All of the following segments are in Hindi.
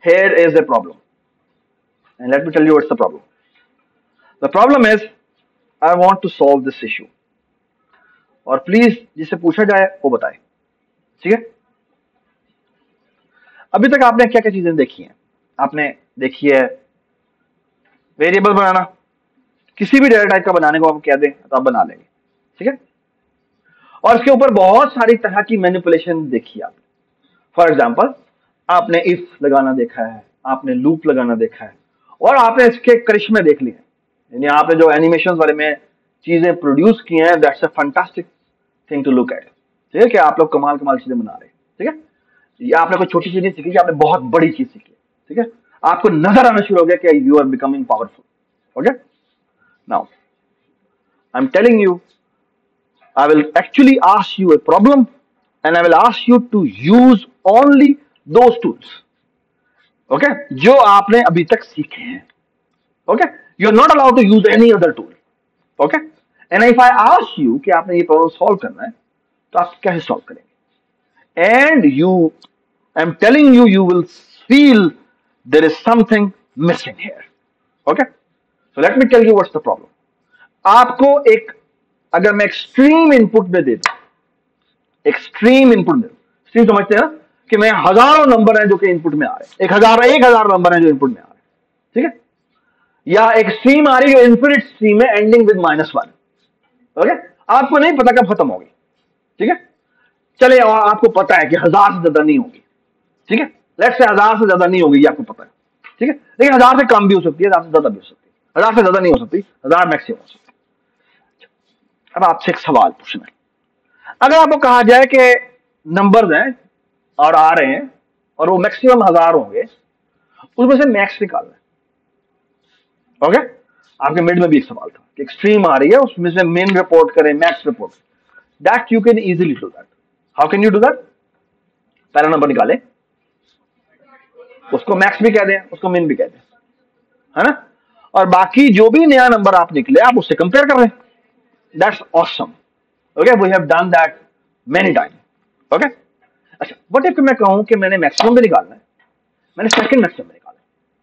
here is a problem, and let me tell you what's the problem. The problem is I want to solve this issue. और प्लीज जिसे पूछा जाए वो बताए, ठीक है? अभी तक आपने क्या क्या चीजें देखी हैं? आपने देखी है वेरिएबल बनाना, किसी भी डेटा टाइप का बनाने को आप कह दें तो आप बना लेंगे, ठीक है? और इसके ऊपर बहुत सारी तरह की मैनिपुलेशन देखी आपने. फॉर एग्जाम्पल, आपने इफ लगाना देखा है, आपने लूप लगाना देखा है, और आपने इसके करिश्मे देख लिए. यानी आपने जो एनिमेशन वाले में चीजें प्रोड्यूस की हैं, that's a fantastic thing to look at. ठीक है कि आप लोग कमाल कमाल चीजें बना रहे हैं, ठीक है? या आपने कोई छोटी चीज नहीं सीखी, आपने बहुत बड़ी चीज सीखी, ठीक है? आपको नजर आना शुरू हो गया कि you are becoming powerful. Okay, now I am telling you, I will actually ask you a problem and I will ask you to use only those tools. Okay? जो आपने अभी तक सीखे हैं. Okay? You are not allowed to use any other tool. Okay? And if I ask you कि आपने ये problem solve करना है, तो आप कैसे solve करेंगे? And I'm telling you, you will feel there is something missing here. Okay? So let me tell you what's the problem. आपको एक, अगर मैं एक्सट्रीम इनपुट में दे दूं, एक्सट्रीम इनपुट में, एक्सट्रीम समझते हैं ना कि मैं हजारों नंबर हैं जो कि इनपुट में आ रहे हैं, 1000 नंबर हैं जो इनपुट में आ रहे हैं, ठीक है? या एक स्ट्रीम आ रही है इन्फिनिट स्ट्रीम है एंडिंग विद -1. ओके, आपको नहीं पता कब खत्म होगी, ठीक है? चले, आपको पता है कि 1000 से ज्यादा नहीं होगी, ठीक है? लेट्स से 1000 से ज्यादा नहीं होगी, ये आपको पता है, ठीक है? लेकिन 1000 से कम भी हो सकती है, 1000 से ज्यादा भी हो सकती है, 1000 से ज्यादा नहीं हो सकती, 1000 मैक्सिमम हो सकती है. अब आपसे एक सवाल पूछना है, अगर आपको कहा जाए कि नंबर्स हैं और आ रहे हैं और वो मैक्सिमम 1000 होंगे, उसमें से मैक्स निकालना है. ओके, आपके मिड में भी एक सवाल था कि एक्सट्रीम आ रही है, उसमें से मिन रिपोर्ट करें, max report. That you can easily do that. How can you do that? पहला नंबर निकालें, उसको मैक्स भी कह दें, उसको मिन भी कह दें, है ना? और बाकी जो भी नया नंबर आप निकले, आप उससे कंपेयर कर रहे हैं. That's awesome. Okay, we have done that many times. Okay? अच्छा, what if मैं कहूं कि मैंने मैक्सिमम भी निकालना है, मैंने सेकंड मैक्सिमम निकाला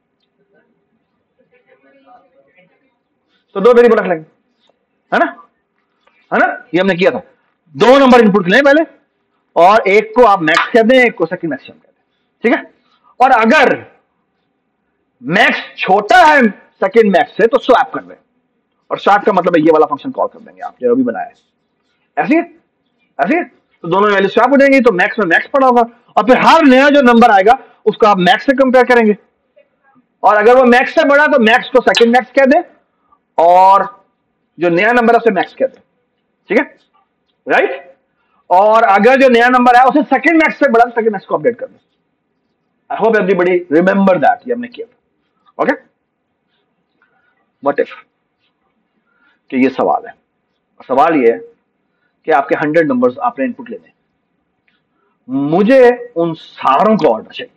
है, तो दो वेरिएबल रख लेंगे, है ना? है ना? ये हमने किया था. दो नंबर इनपुट लें पहले, और एक को आप मैक्स कह दें, एक को सेकंड मैक्सिमम कह दें, ठीक है? और अगर मैक्स छोटा है सेकंड मैक्स से, तो स्वैप कर दें. और स्वैप का मतलब है ये वाला फंक्शन कॉल कर देंगे आप जो अभी बनाया है. ऐसे ऐसे तो दोनों वैल्यू स्वैप हो जाएंगी, तो मैक्स में मैक्स पड़ा होगा, और फिर हर नया जो नंबर आएगा उसको आप मैक्स से कंपेयर करेंगे, और अगर वो मैक्स से बड़ा तो मैक्स को सेकंड मैक्स कह दे, और जो नया नंबर है उसे मैक्स कह दे, ठीक है? राइट? और अगर जो नया नंबर है उसे सेकंड मैक्स से बड़ा, सेकंड मैक्स को अपडेट कर दे. I hope everybody remember that, ये हमने किया. ओके, व्हाट इफ कि ये सवाल है, सवाल ये है कि आपके 100 नंबर्स आपने इनपुट लेने हैं, मुझे उन सारों का ऑर्डर चाहिए,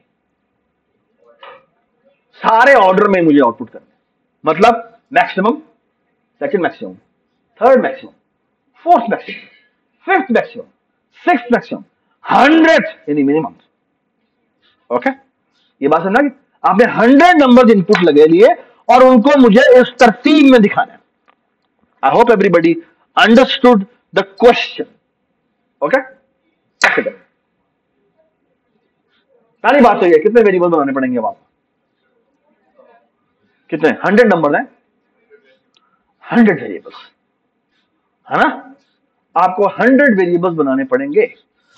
सारे ऑर्डर में मुझे आउटपुट करना है. मतलब maximum, second maximum, third maximum, fourth maximum, fifth maximum, sixth maximum, 100th यानी मिनिमम. ओके, ये बात समझना कि आपने 100 नंबर्स इनपुट लगे लिए और उनको मुझे इस तरतीब में दिखाना है. I hope everybody understood the question. Okay? पहली बात तो ये, कितने वेरिएबल बनाने पड़ेंगे अब आपको? कितने? 100 नंबर हैं, 100 वेरिएबल्स, है ना? आपको 100 वेरिएबल्स बनाने पड़ेंगे.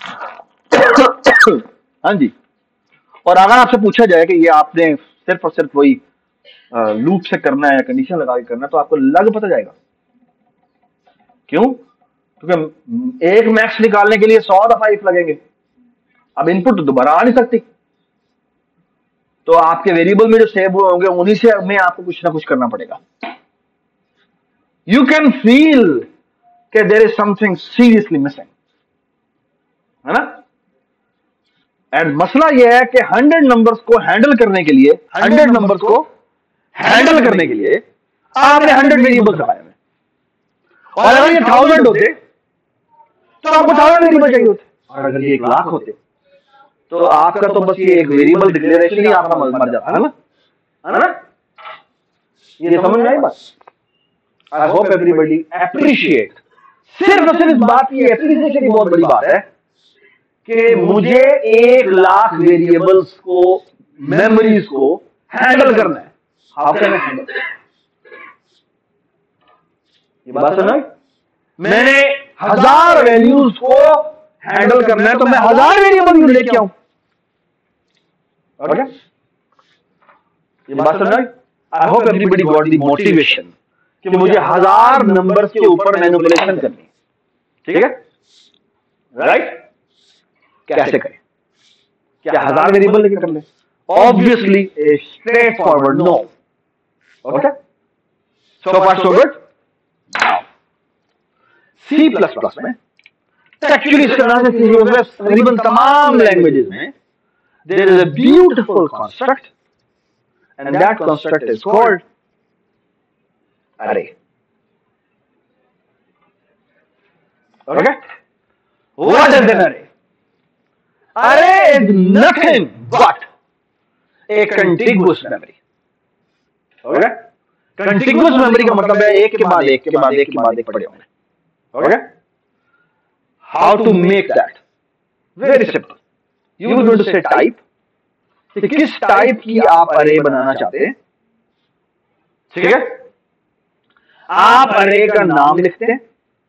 हाँ जी. और अगर आपसे पूछा जाए कि ये आपने सिर्फ और सिर्फ वही लूप से करना है, कंडीशन लगा के करना है, तो आपको लग पता जाएगा. क्यों? क्योंकि एक मैक्स निकालने के लिए 100 दफा इफ लगेंगे. अब इनपुट तो दोबारा आ नहीं सकती, तो आपके वेरिएबल में जो सेव हुए होंगे उन्हीं से में आपको कुछ ना कुछ करना पड़ेगा. यू कैन फील कि there is something seriously missing, है ना? एंड मसला यह है कि 100 नंबर्स को हैंडल करने के लिए, 100 नंबर्स को हैंडल करने के लिए आपने 100 वेरिएबल्स लगाए. और अगर ये 1000 होते तो आपको 1000 वेरिएबल चाहिए होते, और अगर ये 1,00,000 होते तो आपका तो बस ये एक वेरिएबल डिक्लेरेशन ही आपका मर जाता है ना? ये समझ में आई बात? I hope everybody appreciate. सिर्फ और सिर्फ इस बात की एप्रिसिएशन ही बहुत बड़ी बात है कि मुझे 1,00,000 वेरिएबल्स को, मेमोरीज को हैंडल करना है। How can I handle? ये बात सुना? मैंने 1000 वैल्यूज को हैंडल करना है तो मैं 1000 वेरिएबल लेके आऊं। ओके, ये बात सुना? I hope everybody got the motivation कि मुझे 1000 नंबर्स के ऊपर मैनिपुलेशन करनी है। ठीक है, राइट? कैसे करें? क्या 1000 वेरिएबल लेके कर ले? Obviously a straightforward no. Okay, so far so good. C plus plus में एक्चुअली इस तरह से तकरीबन तमाम लैंग्वेजेस में there is a beautiful construct and that construct is called array. Okay? What is an array? Array is nothing but a contiguous memory. Okay? Contiguous memory का मतलब है एक के बाद एक के बाद एक के बाद एक पड़े होंगे. Okay? How to make that? Very simple. You will going to say type. किस टाइप की आप array बनाना चाहते हैं? ठीक है? आप अरे का नाम लिखते हैं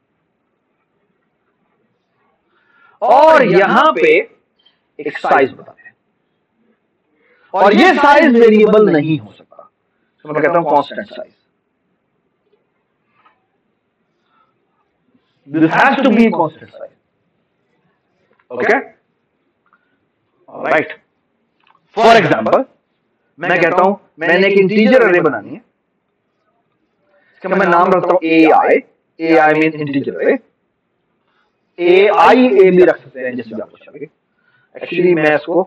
और यहां पे एक साइज बताते हैं और ये साइज वेरिएबल नहीं हो सकता, तो मैं कहता हूं constant size. This has to be constant size. Okay, right. For example मैं कहता हूं मैंने एक इंटीजर अरे बनानी है, इसका मैं नाम रखता हूं AI mean integer array. AI भी रख सकते हैं जैसे भी आपको चलेगा। एक्चुअली मैं इसको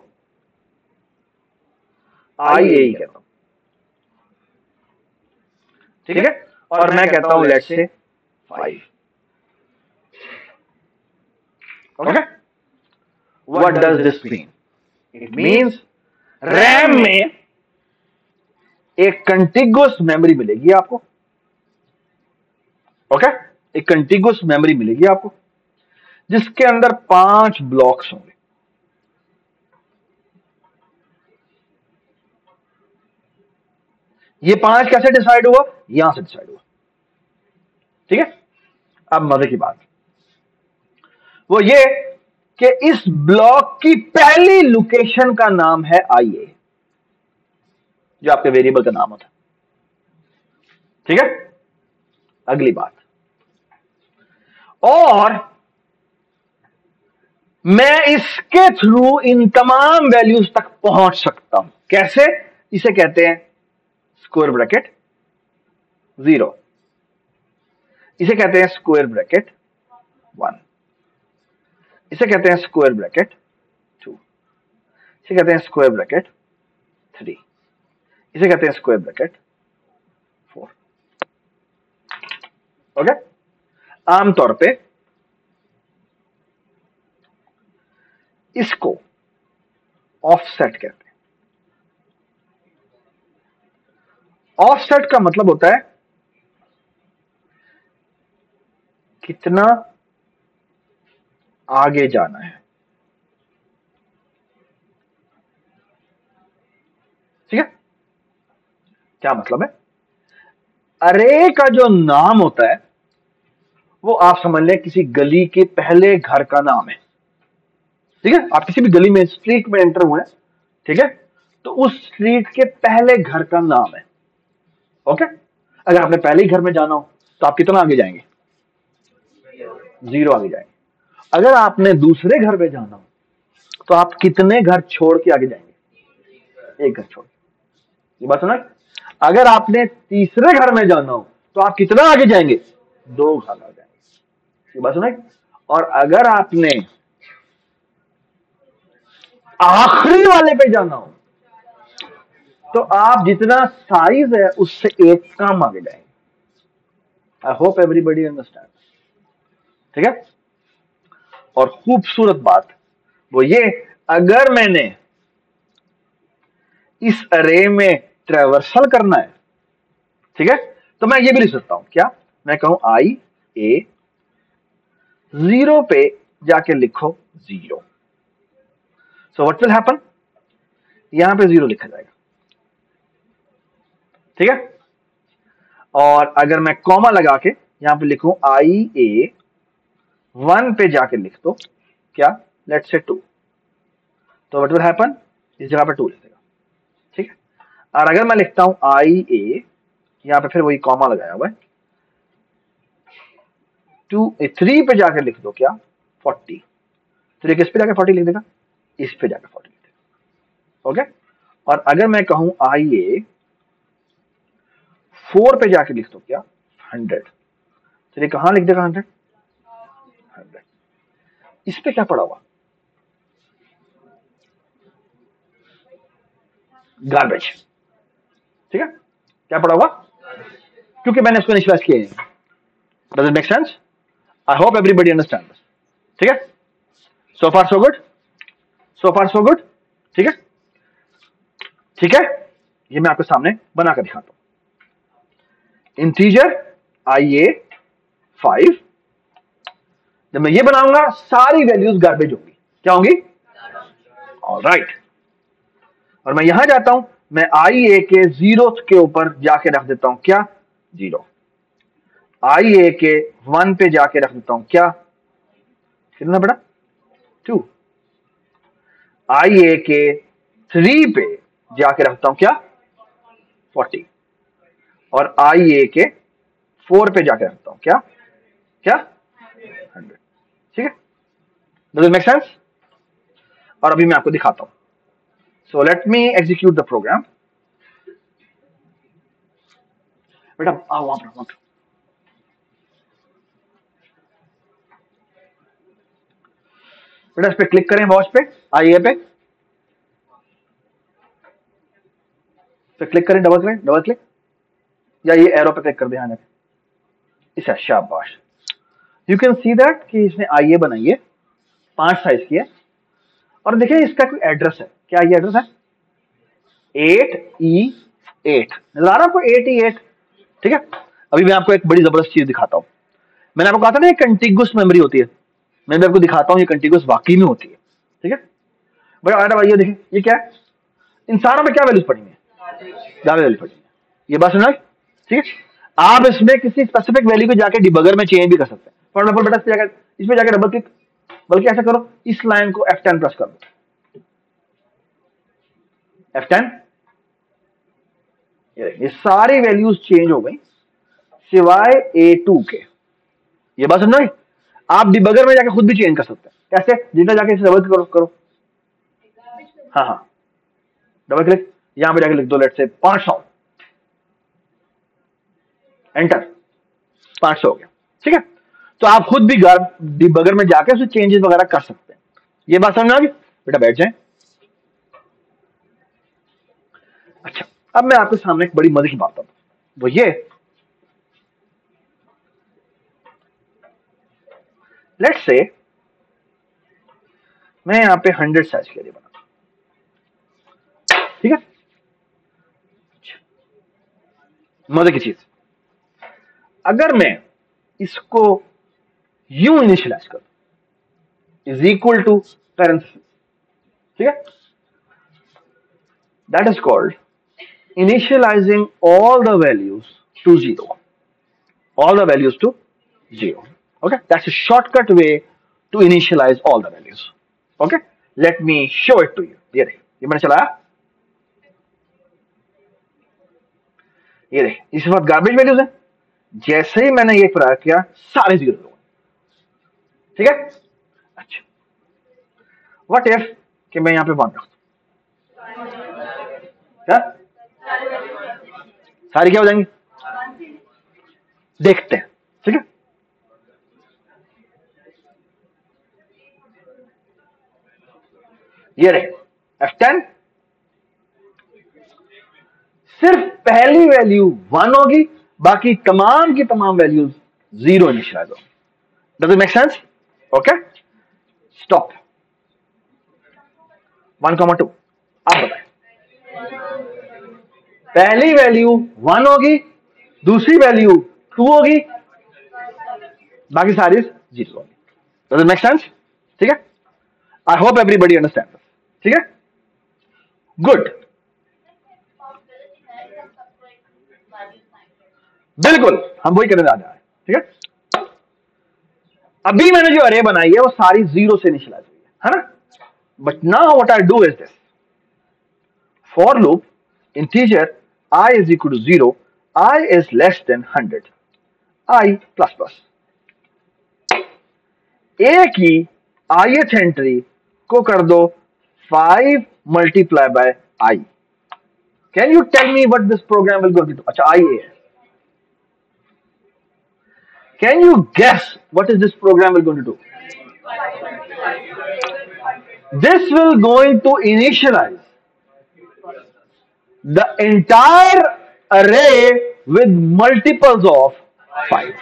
IA ही कहता हूं, ठीक है? और मैं कहता हूं let's say 5। Okay, what does this mean? It means RAM में एक कंटिगुअस मेमोरी मिलेगी आपको। ओके, एक कंटिगुअस मेमोरी मिलेगी आपको जिसके अंदर 5 ब्लॉक्स होंगे। ये 5 कैसे डिसाइड हुआ? यहां से डिसाइड हुआ। ठीक है, अब मजे की बात वो ये कि इस ब्लॉक की पहली लोकेशन का नाम है IA, जो आपके वेरिएबल का नाम होता है। ठीक है, अगली बात, और मैं इसके थ्रू इन तमाम वैल्यूज तक पहुंच सकता हूं। कैसे? इसे कहते हैं स्क्वायर ब्रैकेट 0, इसे कहते हैं स्क्वायर ब्रैकेट 1, इसे कहते हैं स्क्वायर ब्रैकेट 2, इसे कहते हैं स्क्वायर ब्रैकेट 3, इसे कहते हैं स्क्वायर ब्रैकेट 4। ओके, आमतौर पे इसको ऑफसेट कहते हैं। ऑफसेट का मतलब होता है कितना आगे जाना है। ठीक है, क्या मतलब है? अरे का जो नाम होता है वो आप समझ लें किसी गली के पहले घर का नाम है। ठीक है, आप किसी भी गली में स्ट्रीट में एंटर हुए, ठीक है, तो उस स्ट्रीट के पहले घर का नाम है। ओके, अगर आपने पहले ही घर में जाना हो तो आप कितना आगे जाएंगे? 0 आगे जाएंगे। अगर आपने दूसरे घर में जाना हो तो आप कितने घर छोड़ के आगे जाएंगे? 1 घर छोड़। ये बात सुना? अगर आपने तीसरे घर में जाना हो तो आप कितना आगे जाएंगे? 2 घर आगे जाएंगे। ये बात सुना? और अगर आपने आखिरी वाले पे जाना हो तो आप जितना साइज है उससे 1 कम आगे जाएंगे। I hope everybody understand. ठीक है, और खूबसूरत बात वो ये, अगर मैंने इस अरे में ट्रेवर्सल करना है, ठीक है, तो मैं ये भी लिख सकता हूं, क्या मैं कहूं आई ए 0 पे जाके लिखो 0, सो व्हाट विल हैपन, यहां पे 0 लिखा जाएगा, ठीक है। और अगर मैं कॉमा लगा के यहां पे लिखूं आई ए 1 पे जाके लिख दो क्या, लेट्स से 2, तो व्हाट विल हैपन, इस जगह पे 2 लिख देगा, ठीक है। और अगर मैं लिखता हूं आई ए, यहां पे फिर वही कॉमा लगाया हुआ है, 3 पे जाके लिख दो क्या 40, तो ये किस पे जाके 40 लिख देगा, इस पे जाके 40 लिख देगा, ओके। और अगर मैं कहूं आई ए 4 पे जाके लिख दो क्या 100, तो ये कहां लिख देगा 100, इस पे क्या पड़ा हुआ, गार्बेज, ठीक है, क्या पड़ा हुआ, क्योंकि मैंने इसको इनिशियलाइज किया है। Does it make sense, I hope everybody understand this, ठीक है। सो फार सो गुड, सो फार सो गुड, ठीक है, ठीक है। ये मैं आपके सामने बनाकर दिखाता हूं, इंटीजर आई ए 5, जब मैं ये बनाऊंगा सारी वैल्यूज गार्बेज होंगी, क्या होंगी, ऑलराइट। और मैं यहां जाता हूं, मैं आई ए के 0 के ऊपर जाके रख देता हूं क्या 0, आई ए के 1 पे जाके रख देता हूं क्या, कितना बड़ा 2, आई ए के 3 पे जाके रखता हूं क्या 40, और आई ए के 4 पे जाके रखता हूं क्या क्या 100, ठीक है। डज इट मेक सेंस, और अभी मैं आपको दिखाता हूं, so let me execute the program. बेटा आओ वहां पर, बेटा इस पे क्लिक करें, वॉच पे आइए पे क्लिक करें, डबल क्लिक, या ये एरो पे क्लिक कर दें, इसे, शाबाश। यू कैन सी दैट कि इसने आइए बनाई है, 5 साइज की है, और देखिए इसका कोई एड्रेस है, क्या ये एड्रेस है 8E8, नजर आ रहा है आपको 8E8, ठीक है। अभी मैं आपको एक बड़ी जबरदस्त चीज दिखाता हूं, मैंने आपको कहा था ना ये कंटिगुअस मेमोरी होती है, मैं भी आपको दिखाता हूं ये कंटिगुअस वाकई में होती है, ठीक है। बट भाई ये देखिए ये क्या है, इन सारों में क्या वैल्यूज पड़ी है, वैल्यू पड़ी है, ये बात सुना, ठीक है। आप इसमें किसी स्पेसिफिक वैल्यू को जाके डिबगर में चेंज भी कर सकते हैं, फॉर एग्जाम्पल बेटा इस पे जाकर डबल क्लिक, बल्कि ऐसा करो इस लाइन को F10 प्रेस कर दो, F10, ये सारी वैल्यूज चेंज हो गई सिवाय A2 के, ये बात समझ, आप डिबगर में जाके खुद भी चेंज कर सकते हैं, कैसे, जितना जाके इसे डबल करो, हाँ हाँ, डबल क्लिक, यहां पे जाके लिख दो लेट से 500, एंटर, 500 हो गया, ठीक है। तो आप खुद भी डिबगर में जाके उसे चेंजेस वगैरह कर सकते हैं, ये बात समझ आ गई, बेटा बैठ जाए। अच्छा, अब मैं आपके सामने एक बड़ी मजे की बात बताऊं, वो ये, लेट्स से मैं यहां पे 100 साइज के लिए बना, ठीक है, मजे की चीज, अगर मैं इसको यूं इनिशियलाइज कर, इज इक्वल टू पेरेंट्स, ठीक है, that is called initializing all the values to 0, all the values to 0, okay, that's a shortcut way to initialize all the values, okay, let me show it to you, ये देख, ये मैंने चलाया, ये देख, इस वक्त गार्बेज वैल्यूज है, जैसे ही मैंने ये प्रयोग किया सारे 0 हो गए, ठीक है। अच्छा, व्हाट इफ कि मैं यहां पे 1 रख दूं, क्या सारी क्या हो जाएंगी, देखते हैं, ठीक है। ये रहे F10, सिर्फ पहली वैल्यू 1 होगी, बाकी तमाम की तमाम वैल्यूज 0 इनिशियलाइज होगी, does it make sense, okay, stop, 1,2। आप बताएं, पहली वैल्यू 1 होगी, दूसरी वैल्यू 2 होगी, बाकी सारी 0 होगी। Does it make sense? ठीक है, आई होप एवरीबडी अंडरस्टैंड। ठीक है, गुड, बिल्कुल हम वही करने जा रहे हैं। ठीक है, अभी मैंने जो अरे बनाई है वो सारी 0 से इनिशियलाइज हुई है ना। But now what I do is this, for loop integer I is equal to 0, I is less than 100, I plus plus। A की ith एंट्री को कर दो 5 multiply by I। Can you tell me what this program will go to do? अच्छा I है, can you guess what is this program will going to do? This will going to initialize the entire array with multiples of 5।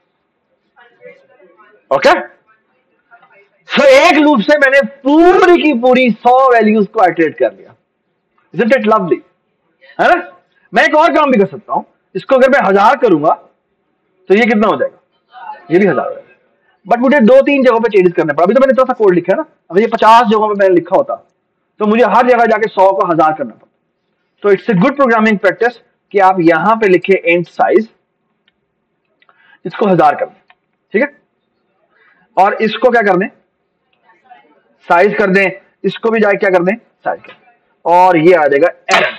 Okay, so एक लूप से मैंने पूरी की पूरी 100 वैल्यूज को आइटरेट कर लिया। Isn't it lovely? है ना। मैं एक और काम भी कर सकता हूं, इसको अगर मैं 1000 करूंगा तो ये कितना हो जाएगा, ये भी 1000 हो जाएगा। बट मुझे 2-3 जगहों पे चेंजेस करने पड़ा। अभी तो मैंने इतना सा कोड लिखा है ना, अगर ये 50 जगहों पे मैंने लिखा होता तो मुझे हर जगह जाके 100 को 1000 करना पड़ता। तो it's a good programming practice कि आप यहां पे लिखे इंट साइज, इसको 1000 कर दें। ठीक है, और इसको क्या कर दें, साइज कर दें, इसको भी जाके क्या कर दें, साइज कर दें, और ये आ जाएगा एरर।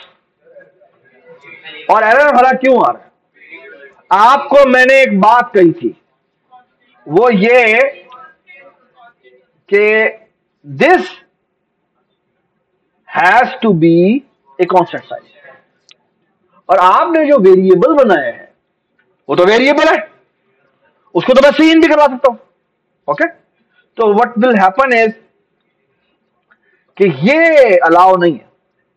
और एरर भला क्यों आ रहा है? आपको मैंने एक बात कही थी, वो ये कि this has to be a constant size. और आपने जो वेरिएबल बनाया है वो तो वेरिएबल है, उसको तो मैं सीन भी करवा सकता हूं। ओके, तो व्हाट विल हैपन इज कि ये अलाउ नहीं है,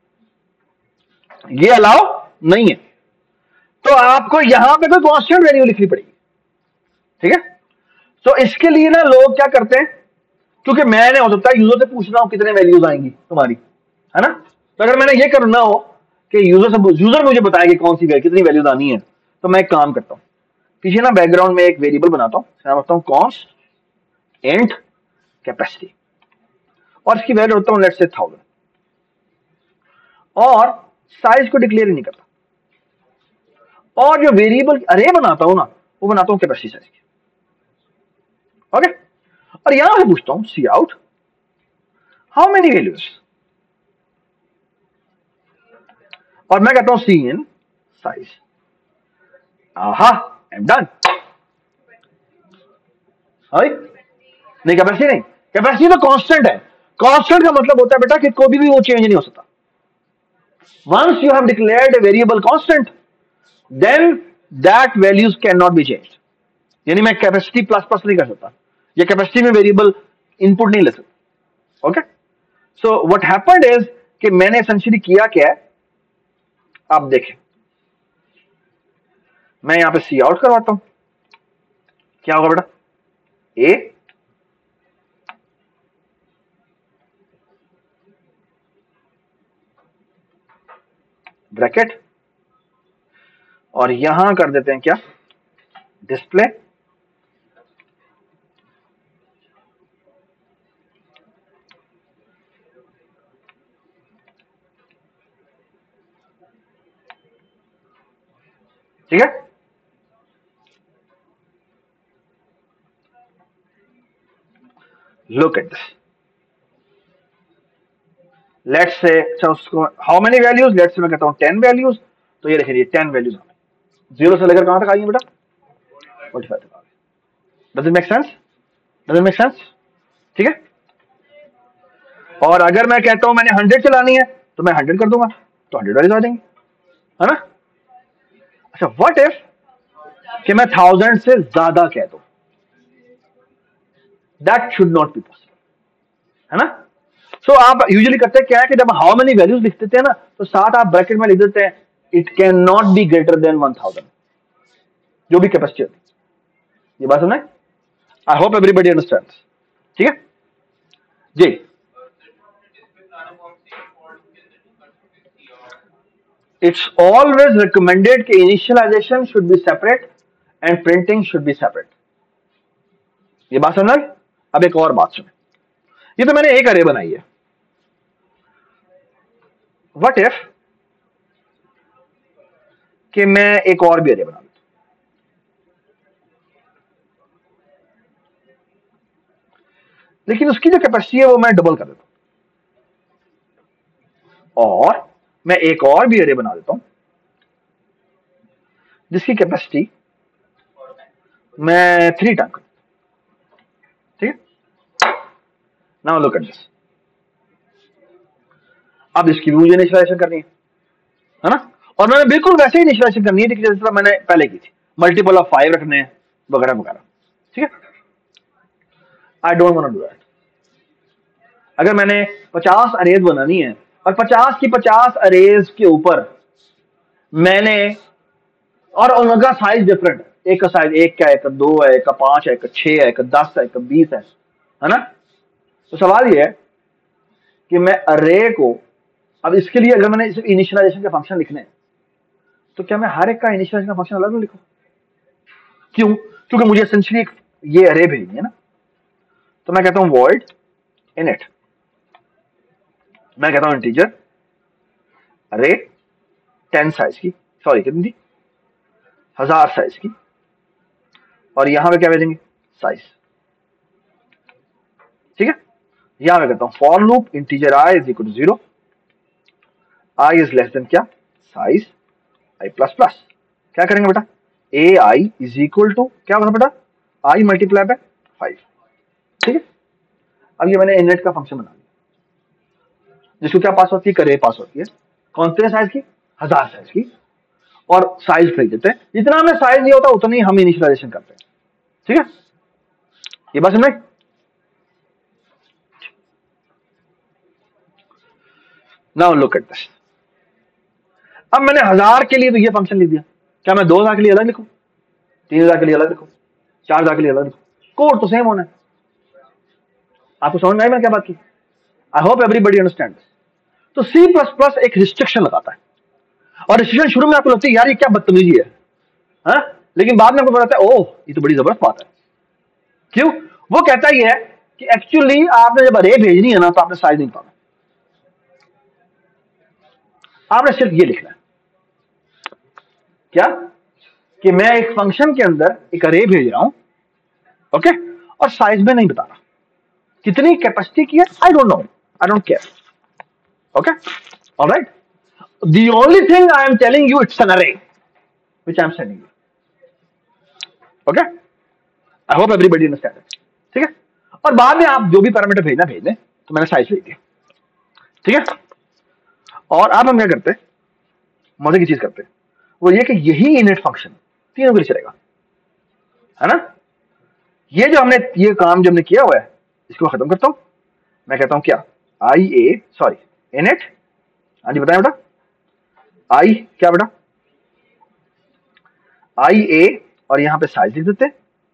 ये अलाउ नहीं है, तो आपको यहां पे कोई कांस्टेंट वैल्यू लिखनी पड़ेगी। ठीक है, तो इसके लिए ना लोग क्या करते हैं, क्योंकि मैंने हो सकता है यूजर से पूछना हो कितने वैल्यूज आएंगी तुम्हारी, है ना। तो अगर मैंने ये करना हो कि यूजर मुझे बताए कि कौन सी कितनी वैल्यूज आनी है, तो मैं एक काम करता हूं, पीछे ना बैकग्राउंड में एक वेरिएबल बनाता हूं, मैं बताता हूं कॉन्स्ट इंट कैपेसिटी, और इसकी वैल्यू रखता हूं लेट्स से 1000, और साइज को डिक्लेयर ही नहीं करता, और जो वेरिएबल अरे बनाता हूं ना वो बनाता हूं कैपेसिटी साइज की। ओके, और यहां से पूछता हूं cout how many values, और मैं कहता हूं cin size. Aha, I am done. नहीं, कैपेसिटी नहीं, कैपेसिटी तो कांस्टेंट है। कांस्टेंट का मतलब होता है बेटा कि कोई भी वो चेंज नहीं हो सकता। Once you have declared a variable constant then that values can not be changed. यानी मैं कैपेसिटी प्लस प्लस नहीं कर सकता, या कैपेसिटी में वेरिएबल इनपुट नहीं ले सकता। Okay, so what happened is कि मैंने एसेंशियली किया क्या है, आप देखें, मैं यहां पे सी आउट करवाता हूं, क्या होगा बेटा, ए ब्रैकेट, और यहां कर देते हैं क्या, डिस्प्ले, ठीक है। Look at this, let's say उसको how many values, let's say मैं कहता हूं 10 वैल्यूज, तो ये देखिए 10 वैल्यूज हमें 0 से लेकर कहां तक आई है बेटा, 45 तक आ गई। Does it make sense? Does it make sense? ठीक है, और अगर मैं कहता हूं मैंने 100 चलानी है तो मैं 100 कर दूंगा, तो 100 वैल्यूज आ जाएंगी, है ना। अच्छा, व्हाट इफ कि मैं 1000 से ज्यादा कह दूं, that should not be possible, है ना। सो आप यूजुअली करते हैं क्या है कि जब हाउ मेनी वैल्यूज लिख देते हैं ना, तो साथ आप ब्रैकेट में लिख देते हैं it can not be greater than 1000, जो भी कैपेसिटी होती है। ये बात सुना है? I hope everybody understands. ठीक है जी, It's always recommended कि initialization should be separate and printing should be separate. ये बात समझ आई? अब एक और बात सुने, ये तो मैंने एक अरे बनाई है. What if कि मैं एक और भी अरे बना लूं, लेकिन उसकी जो कैपेसिटी है वो मैं डबल कर देता हूं, और मैं एक और भी अरे बना देता हूं जिसकी कैपेसिटी मैं 3 टाइम कर. ठीक है, नाउ लुक एट दिस. अब इसकी भी मुझे इनिशियलाइजेशन करनी है ना, और मैंने बिल्कुल वैसे ही इनिशियलाइजेशन करनी है जिस तरह मैंने पहले की थी, मल्टीपल ऑफ 5 रखने हैं वगैरह वगैरह. ठीक है, I don't want to do that. अगर मैंने 50 अरेज बनानी है और 50 की 50 अरेज के ऊपर मैंने, और उनका साइज डिफरेंट, एक का साइज 1 का है, एक का 2 है, एक का 5 है, एक का 6 है, एक का 10 है, एक का 20 है ना. तो सवाल ये है कि मैं अरे को, अब इसके लिए अगर मैंने इनिशियलाइजेशन के फंक्शन लिखने हैं तो क्या मैं हर एक का इनिशियलाइजेशन का फंक्शन अलग लिखूं? क्यों? क्योंकि मुझे एसेंशियली ये अरे भेजनी है ना. तो मैं कहता हूं वॉइड इनिट, मैं कहता हूं इंटीजर अरे 10 साइज की, सॉरी कितनी थी, 1000 साइज की, और यहां पे क्या भेजेंगे, साइज. ठीक है, यहां पे कहता हूं for loop integer I is equal to 0, I is less than क्या, साइज आई प्लस प्लस. क्या करेंगे बेटा, A I is equal to क्या होगा बेटा, आई मल्टीप्लाई बाय 5. ठीक है, अब ये मैंने इनलेट का फंक्शन बना लिया जिसको क्या पास होती है, करे पास होती है, कौन से साइज की, 1000 साइज की, और साइज भेज देते हैं. जितना हमें साइज नहीं होता उतना ही हम इनिशियलाइजेशन करते हैं. ठीक है, ये बात समझ. Now look at this. अब मैंने 1000 के लिए तो ये फंक्शन लिख दिया, क्या मैं 2000 के लिए अलग लिखूं, 3000 के लिए अलग लिखूं, 4000 के लिए अलग लिखूं? कोड तो सेम होना है. आपको समझ में आई मैंने क्या बात की? I hope everybody understand. तो सी प्लस प्लस एक रिस्ट्रिक्शन लगाता है, और रिस्ट्रिक्शन शुरू में आपको लगती है यार ये क्या बदतमीजी है, हाँ? लेकिन बाद में आपको पता है ओह ये तो बड़ी जबरदस्त बात है. क्यों? वो कहता ही है कि एक्चुअली आपने जब अरे भेजनी है ना तो आपने साइज नहीं पाना, आपने सिर्फ ये लिखना है क्या, कि मैं एक फंक्शन के अंदर एक अरे भेज रहा हूं, ओके, और साइज में नहीं बता रहा, कितनी कैपेसिटी की है I don't know, I don't care. Okay, alright. The only thing I am telling you, it's an array which I am sending you. Okay? I hope everybody understand it. ठीक है, और बाद में आप जो भी पैरामीटर भेजना भेज दें, तो मैंने साइज भेज दिया. ठीक है, और अब हम क्या करते हैं, मजे की चीज करते हैं, वो ये कि यही इनिट फंक्शन तीनों के लिए चलेगा, है ना. ये जो हमने ये काम जो हमने किया हुआ है इसको खत्म करता हूं. मैं कहता हूं क्या, आई ए सॉरी इनिट, हाँ जी बताएं बेटा, आई क्या बेटा, आई ए, और यहां पे साइज लिख देते हैं,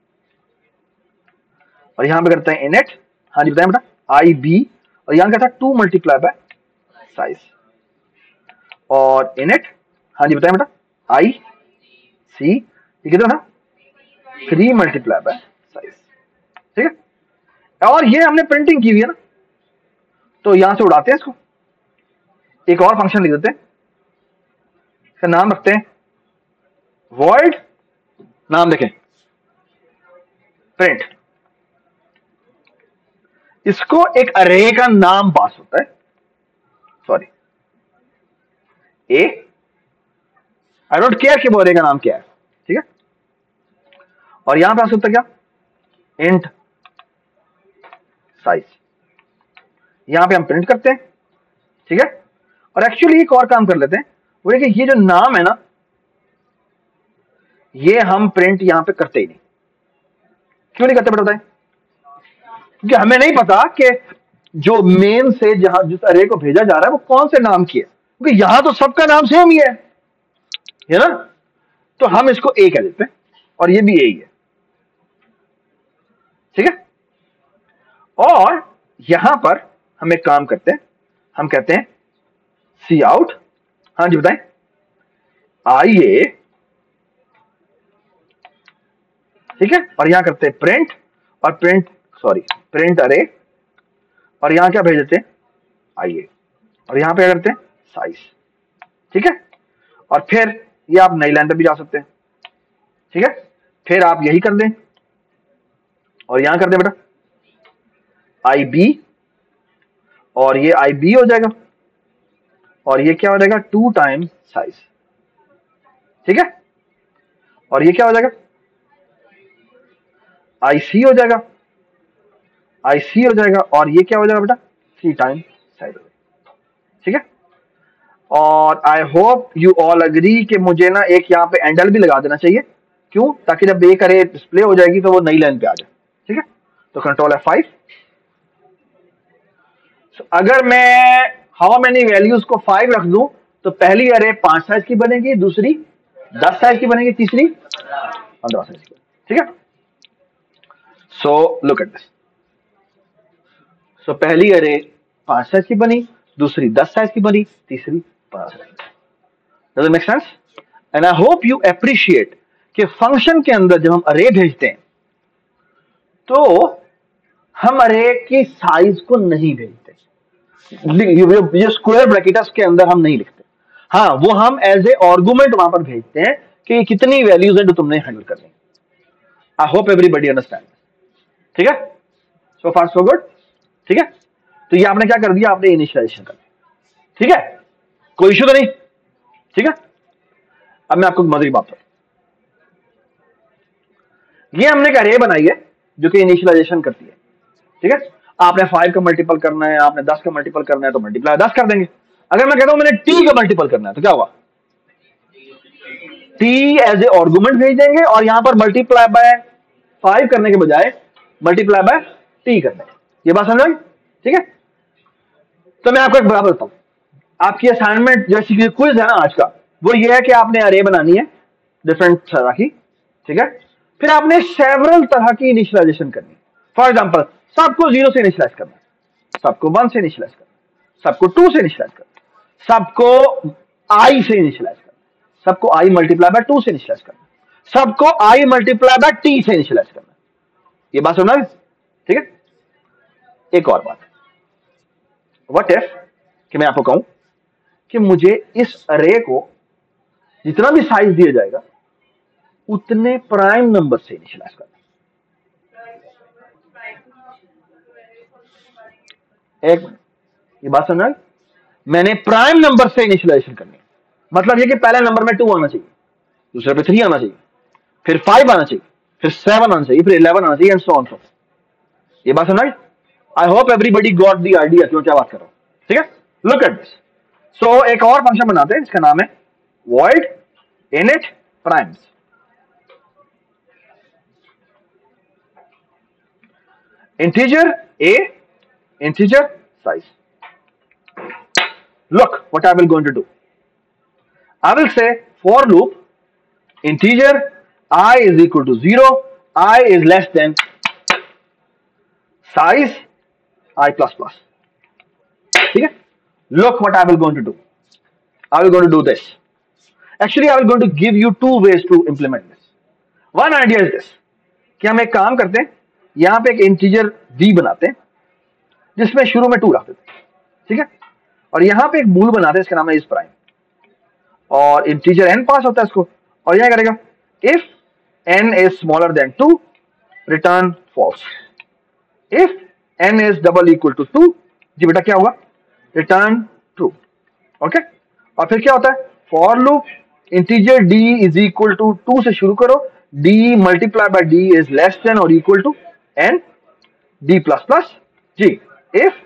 और यहां पे करते हैं इनिट, हाँ जी बताएं बेटा, आई बी, और यहां क्या था 2 मल्टीप्लाई बाय साइज, और इनिट, हाँ जी बताएं बेटा, आई सी, ये कितना था 3 मल्टीप्लाई बाय साइज. ठीक है, और ये हमने प्रिंटिंग की हुई है ना, तो यहां से उड़ाते हैं इसको, एक और फंक्शन लिख देते हैं, इसका नाम रखते हैं वॉइड, नाम देखें प्रिंट. इसको एक अरे का नाम पास होता है, sorry a, I don't care कि वो अरे का नाम क्या है. ठीक है, और यहां पे आ सकता है क्या, इंट साइज, यहां पे हम प्रिंट करते हैं. ठीक है, और एक्चुअली एक और काम कर लेते हैं, वो है कि ये जो नाम है ना ये हम प्रिंट यहां पे करते ही नहीं. क्यों नहीं करते बेटा बताएं? क्योंकि हमें नहीं पता कि जो मेन से जहां जिस अरे को भेजा जा रहा है वो कौन से नाम की है, क्योंकि यहां तो सबका नाम सेम ही है ना. तो हम इसको ए कह देते हैं, और ये भी ए ही है. ठीक है, और यहां पर हम एक काम करते हैं, हम कहते हैं सी आउट। हाँ जी बताएं। आई ए, ठीक है, और यहां करते हैं प्रिंट, और प्रिंट अरे, और यहां क्या भेज देते हैं आई ए, और यहां पे क्या करते हैं साइज, ठीक है। और फिर ये आप नई लाइन पे भी जा सकते हैं, ठीक है। फिर आप यही कर दें और यहां कर दें बेटा आई बी, और ये आई बी हो जाएगा, और ये क्या हो जाएगा 2 टाइम्स साइज, ठीक है। और ये क्या हो जाएगा आई सी हो जाएगा, आई सी हो जाएगा, और ये क्या हो जाएगा बेटा 3 टाइम्स साइज, ठीक है। और I hope you all agree कि मुझे ना एक यहाँ पे एंडल भी लगा देना चाहिए, क्यों, ताकि जब एक अरे डिस्प्ले हो जाएगी तो वो नई लाइन पे आ जाए, ठीक है। तो कंट्रोल F5। अगर मैं हाउ मेनी वैल्यूज को 5 रख दूं तो पहली अरे 5 साइज की बनेगी, दूसरी 10 साइज की बनेगी, तीसरी 15 साइज की, ठीक है। So look at this. So पहली अरे 5 साइज की बनी, दूसरी 10 साइज की बनी, तीसरी 15 साइज की। Does it make sense? And I hope you appreciate कि फंक्शन के अंदर जब हम अरे भेजते हैं तो हम अरे की साइज को नहीं भेजते, ये स्क्वायर ब्रैकेट्स के अंदर हम नहीं लिखते। हाँ, वो हम एज ए आर्गुमेंट वहां पर भेजते हैं कि कितनी वैल्यूज है जो तुमने हैंडल करनी। आई होप एवरीबडी अंडरस्टैंड, ठीक है। सो फार सो गुड, ठीक है। तो ये आपने क्या कर दिया, आपने इनिशियलाइजेशन कर दिया, ठीक है, कोई इशू तो नहीं, ठीक है। अब मैं आपको मजे की बात बताऊं, ये हमने एक अरे बनाई है जो कि इनिशियलाइजेशन करती है, ठीक है। आपने 5 का मल्टीपल करना है, आपने 10 का मल्टीपल करना है तो मल्टीप्लाई 10 कर देंगे। अगर मैं कहता हूं मैंने टी का मल्टीपल करना है तो क्या होगा, टी एज ए आर्गुमेंट भेज देंगे, और यहां पर मल्टीप्लाई बाय 5 करने के बजाय मल्टीप्लाई बाय टी कर देंगे। ये बात समझ, ठीक है। तो मैं आपको एक बराबर बताऊं, आपकी असाइनमेंट जैसी क्विज है ना आज का, वो ये है कि आपने अरे बनानी है डिफरेंट तरह की, ठीक है। फिर आपने सेवरल तरह की इनिशियलाइजेशन करनी है। फॉर एग्जांपल, सबको 0 से इनिशियलाइज करना है, सबको 1 से इनिशियलाइज करना है, सबको 2 से इनिशियलाइज करना है, सबको आई से इनिशियलाइज करना है, सबको आई मल्टीप्लाई बाय 2 से इनिशियलाइज करना है, सबको आई मल्टीप्लाई बाय टी से इनिशियलाइज करना है। ये बात सुनना, ठीक है। एक और बात, व्हाट इफ कि मैं आपको कहूं कि मुझे इस अरे को जितना भी साइज दिया जाएगा उतने प्राइम नंबर से इनिशियलाइज करना। एक ये बात समझ, मैंने प्राइम नंबर से इनिशियलाइजेशन करनी, मतलब ये कि पहले नंबर में 2 आना चाहिए, दूसरे पे 3 आना चाहिए, फिर 5 आना चाहिए, फिर 7 आना चाहिए, फिर 11 आना चाहिए, एंड सो ऑन सो। ये बात समझ। I hope everybody got the idea क्यों क्या बात कर रहा हूं, ठीक है। Look at this. सो एक और फंक्शन बनाते हैं, इसका नाम है void init primes। integer a, integer size। look what I will going to do, I will say for loop integer I is equal to 0, I is less than size I plus plus, ठीक है। look what I will going to do, I will going to do this, actually I will going to give you 2 ways to implement this। one idea is this कि हम एक काम करते हैं, यहां पे एक इंटीजर v बनाते हैं जिसमें शुरू में 2 रख देते हैं, ठीक है। और यहां पे एक बूल बनाते हैं, इसका नाम है इस प्राइम, और इंटीजर n पास होता है इसको, और यह करेगा if n is smaller than 2 return false, if n is double equal to 2, जी बेटा क्या होगा, रिटर्न ट्रू, ओके। और फिर क्या होता है, for loop integer d is equal to 2 से शुरू करो, d multiply by d is less than और equal to n d plus plus, जी if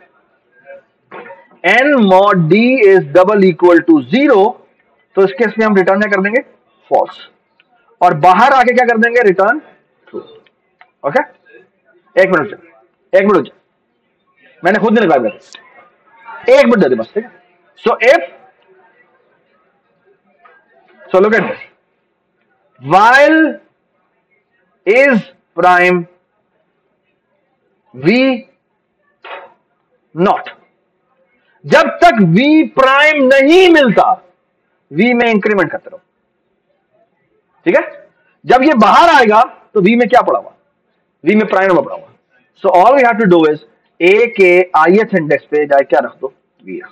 n mod d is double equal to 0, तो इस केस में हम रिटर्न क्या कर देंगे, फॉल्स, और बाहर आके क्या कर देंगे, रिटर्न ट्रू, ओके। एक मिनट मैंने खुद नहीं लगाया, एक मिनट दे दे बस, ठीक है। So look at this, while is prime v not, जब तक वी प्राइम नहीं मिलता वी में इंक्रीमेंट करते रहो, ठीक है। जब ये बाहर आएगा तो वी में क्या पड़ा हुआ, वी में प्राइम नंबर पड़ा हुआ। So all we have to do is A K ith index पे जाए क्या रख दो, वी।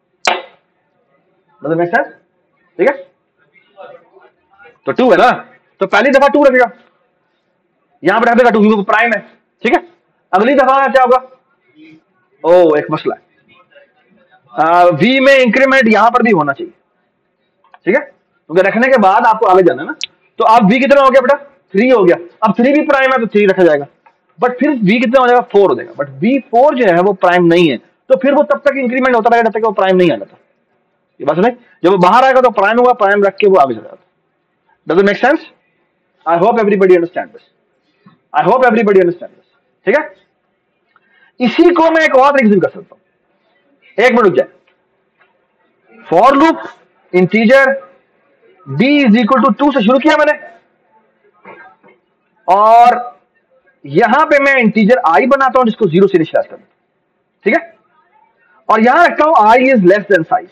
मतलब मेक सेंस, ठीक है। तो 2 है ना, तो पहली दफा 2 रखेगा, यहां पर रख देगा 2 क्योंकि प्राइम है, ठीक है। अगली दफा क्या होगा, ओ एक मसला है, वी में इंक्रीमेंट यहां पर भी होना चाहिए, ठीक है, क्योंकि रखने के बाद आपको आगे जाना है ना। तो अब वी कितना हो गया बेटा, 3 हो गया। अब 3 भी प्राइम है तो 3 रखा जाएगा, बट फिर वी कितना हो जाएगा, 4 हो जाएगा। बट वी 4 जो है वो प्राइम नहीं है, तो फिर वो तब तक इंक्रीमेंट होता रहेगा जब तक वो प्राइम नहीं आ जाता। ये बात सुने, जब वो बाहर आएगा तो प्राइम होगा, प्राइम रख के वो आगे चला जाता। Does it make sense? I hope everybody understand this, I hope everybody understand this, ठीक है। इसी को मैं एक और तरीके से कर सकता हूं, एक मिनट रुक जाए। For loop integer d is equal to 2 से शुरू किया मैंने, और यहां पे मैं इंटीजर i बनाता हूं जिसको 0 से इनिशियलाइज करता हूं, ठीक है। और यहां रखता हूं i is less than size,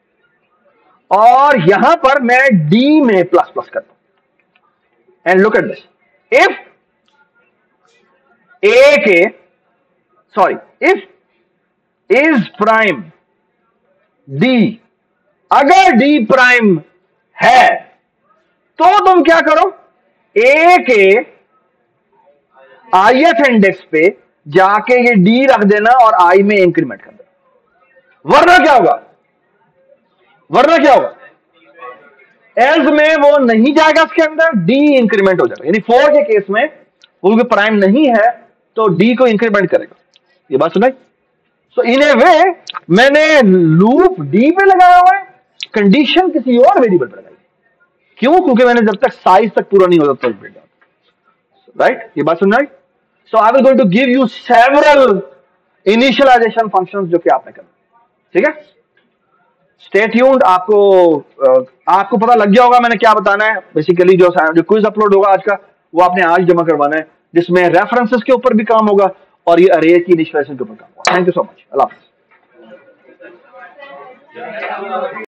और यहां पर मैं d में प्लस प्लस करता हूं। And look at this, if a के sorry if is prime d, अगर d प्राइम है तो तुम क्या करो, a के ith इंडेक्स पे जाके ये d रख देना और i में इंक्रीमेंट कर देना। वरना क्या होगा, वरना क्या होगा, एल्स में वो नहीं जाएगा इसके अंदर, d इंक्रीमेंट हो जाएगा। यानी 4 के केस में वो भी प्राइम नहीं है तो d को इंक्रीमेंट करेगा। ये बात सुनाई। सो इन ए वे मैंने लूप d पे लगाया हुआ है, कंडीशन किसी और वेरिएबल पे लगाई। क्यों? क्योंकि मैंने जब तक साइज तक पूरा नहीं होता तो राइट। ये बात सुन रहे। So I will going to give you several initialization functions जो कि आपने करना, ठीक है। स्टे ट्यून्ड, आपको पता लग गया होगा मैंने क्या बताना है। बेसिकली जो क्विज अपलोड होगा आज का वो आपने आज जमा करवाना है, जिसमें रेफरेंसेस के ऊपर भी काम होगा और ये अरे की इनिशियलाइजेशन के ऊपर काम होगा। थैंक यू सो मच, अल्लाह हाफिज़।